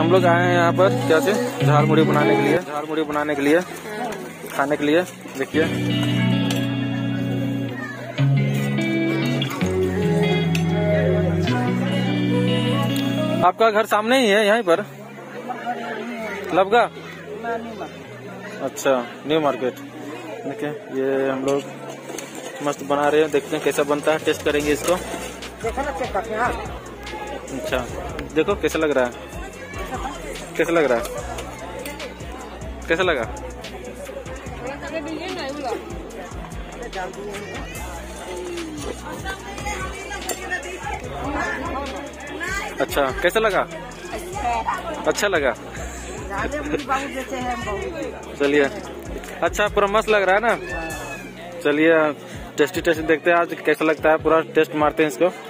हम लोग आए हैं यहाँ पर क्या से झाल मुड़ी बनाने के लिए, झाल मुड़ी बनाने के लिए, खाने के लिए। देखिए आपका घर सामने ही है यहीं पर लबगा। अच्छा, न्यू मार्केट। देखिए ये हम लोग मस्त बना रहे हैं, देखते हैं कैसा बनता है, टेस्ट करेंगे इसको। अच्छा देखो कैसा लग रहा है, कैसा लग रहा है, कैसा लगा? अच्छा कैसा लगा? अच्छा लगा। चलिए अच्छा, पूरा मस्त लग रहा है ना। चलिए टेस्टी टेस्टी देखते हैं आज कैसा लगता है, पूरा टेस्ट मारते हैं इसको।